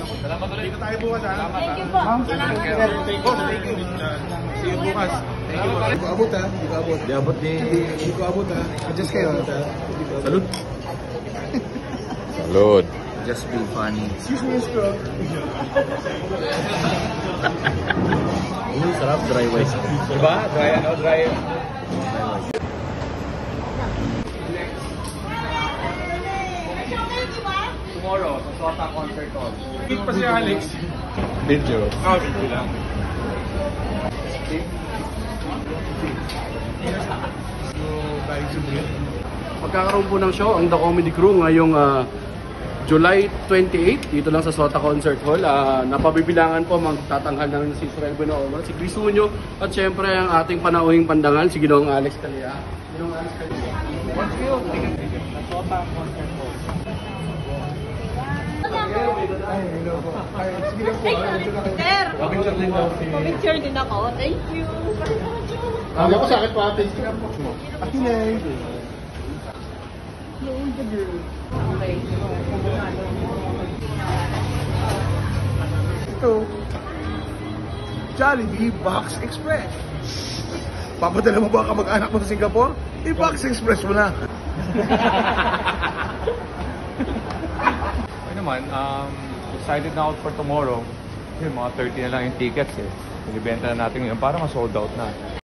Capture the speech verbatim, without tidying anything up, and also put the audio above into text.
Salamat ulit. Dito tayo bukas, ha? Thank you po. Salamat. Thank you. Thank you. See you bukas. Thank you. Hindi ko abot, ha? Hindi ko abot. Hindi abot ni... Hindi ko abot, ha? Adjust kayo, ha? Salud. Salud. Just be funny. Excuse me, straw. Ini sarap dry rice. Diba? Dry ano? Dry. Tomorrow, sa Sota Concert Hall. Meet pa si Alex. Video. Ah, video lang. Magkakaroon po ng show ang The Comedy Crew ngayong uh, July twenty-eighth dito lang sa Sota Concert Hall. Uh, napabibilangan po magtatanghal ng si Israel Buenoolo, si Crisunyo at syempre ang ating panauhing pandangal si Ginoong Alex Calea. Ginoong Alex Calea. What's your ticket ticket sa Sota Concert Hall? Sir, picture din ako. Thank you. Ang ako sa akin pa ate. Akinay. Okay. Ito. Jollibee Box Express. Papadala mo ba ang kamag-anak mo sa Singapore? I-Box Express mo na. Okay naman, um, excited na out for tomorrow. Yung mga thirty na lang yung tickets eh. Ibenta na natin ngayon para ma-sold out na.